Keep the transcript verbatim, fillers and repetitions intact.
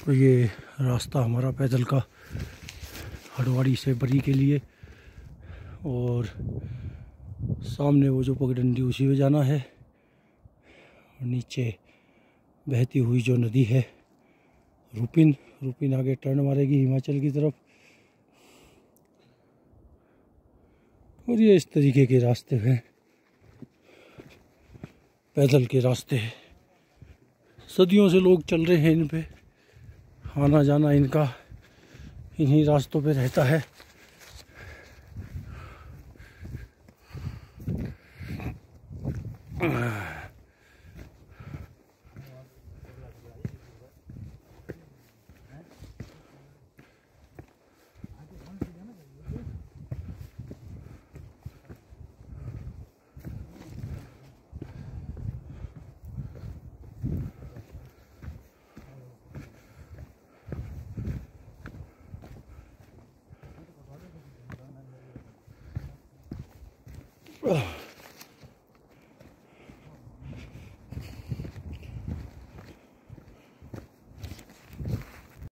तो ये रास्ता हमारा पैदल का हटवाड़ी से बरी के लिए, और सामने वो जो पगडंडी उसी में जाना है। नीचे बहती हुई जो नदी है रुपिन, रुपिन आगे टर्न मारेगी हिमाचल की तरफ। और ये इस तरीके के रास्ते हैं, पैदल के रास्ते। सदियों से लोग चल रहे हैं इन पे, आना जाना इनका इन्हीं रास्तों पे रहता है। Ugh.